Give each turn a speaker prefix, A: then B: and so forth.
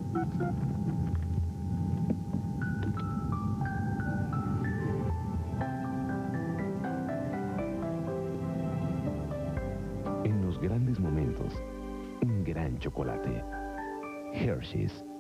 A: En los grandes momentos, un gran chocolate. Hershey's.